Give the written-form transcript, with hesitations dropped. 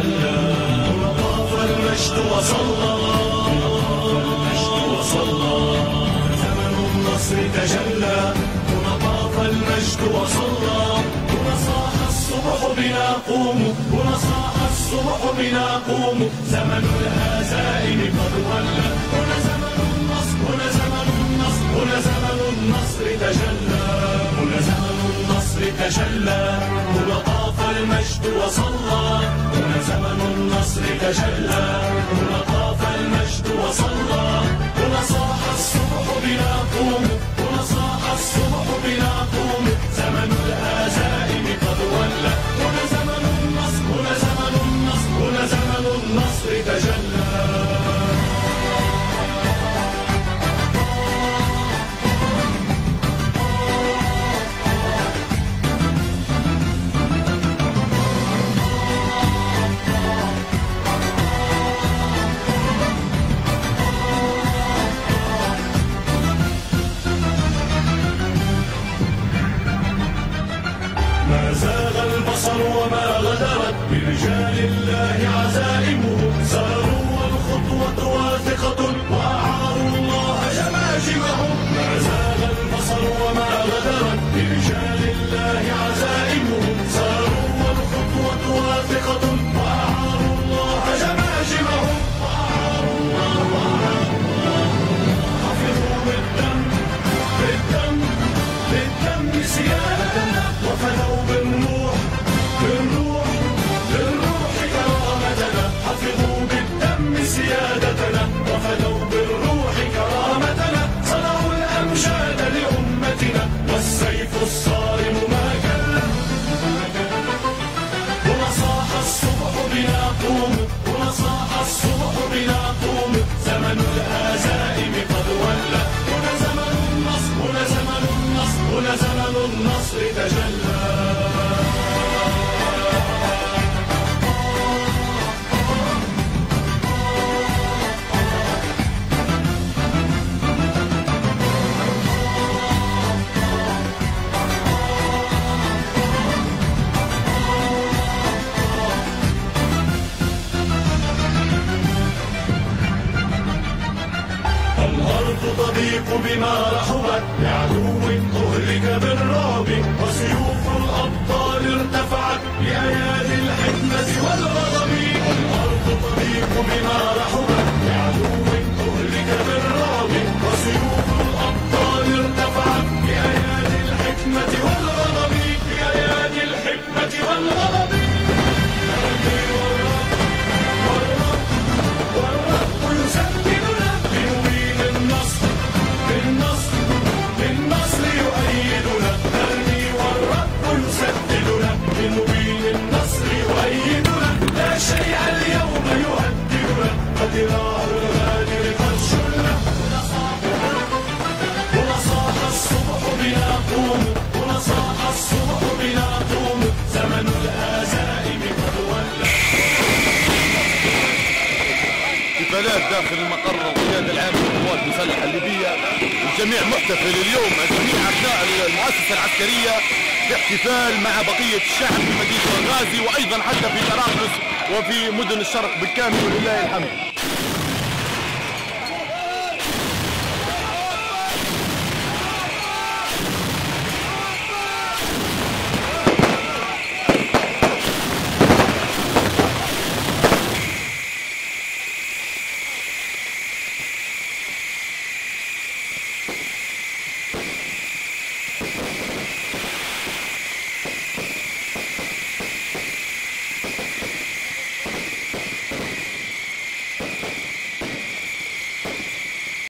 تجلى، هنا طاف المجد وصلى، زمن النصر تجلى، هنا طاف المجد وصلى، هنا صاح الصبح بنا قوموا، هنا صاح الصبح بنا قوموا، زمن الهزائم قد ولى، هنا زمن النصر، هنا زمن النصر، هنا زمن النصر تجلى، هنا زمن النصر تجلى، هنا طاف المجد وصلى، هنا زمن النصر تجلى، هنا طاف المجد وصلى، هنا صاح الصبح بنا قوموا، هنا صاح الصبح بنا قوموا، زمن الهزائم قد ولى، هنا زمن النصر، هنا زمن النصر، هنا زمن النصر تجلى. ما زاغ البصر وما غدرت برجال الله عزائمه، ساروا والخطوة واثقة وأعاروا الله جماجمهم. ما زاغ البصر وما غدرت برجال الله عزائمه، ساروا والخطوة واثقة وأعاروا الله جماجمهم. حفظوا بالدم بالدم بالدم سيادتنا، وفدوا بالروح بالروح بالروح كرامتنا، حفظوا بالدم سيادتنا، وفدوا بالروح كرامتنا، صنعوا الأمجاد لأمتنا، والسيف الصارم ما كلا. هنا صاح الصبح بنا قوموا، هنا صاح الصبح بنا قوموا، زمن الهزائم قد ولى، هنا زمن النصر، هنا زمن النصر، هنا زمن النصر تجلى. الأرض تضيق بما رحبت لعدو أهلك بالرعب، وسيوف الأبطال ارتفعت بأيادي الحكمة والغضب. الأرض تضيق بما رحبت لعدو أهلك بالرعب، وسيوف الأبطال ارتفعت بأيادي الحكمة والغضب، بأيادي الحكمة والغضب. والرب يسددنا بنبيل النصر، بالنصر بالنصر يؤيدنا، نرمي والرب يسددنا بنبيل النصر يؤيدنا، لا شيء اليوم يهددنا، فذراع الغادر قد شلنا. هنا صاح الصبح بنا قوموا، هنا صاح الصبح بنا قوموا، زمن الهزائم قد ولى. احتفالات داخل المقر القيادة العامة للقوات المسلحة الليبية، الجميع محتفل اليوم، جميع أبناء المؤسسة العسكرية باحتفال مع بقية الشعب في مدينة بنغازي، وأيضا حتى في طرابلس وفي مدن الشرق بالكامل ولله الحمد.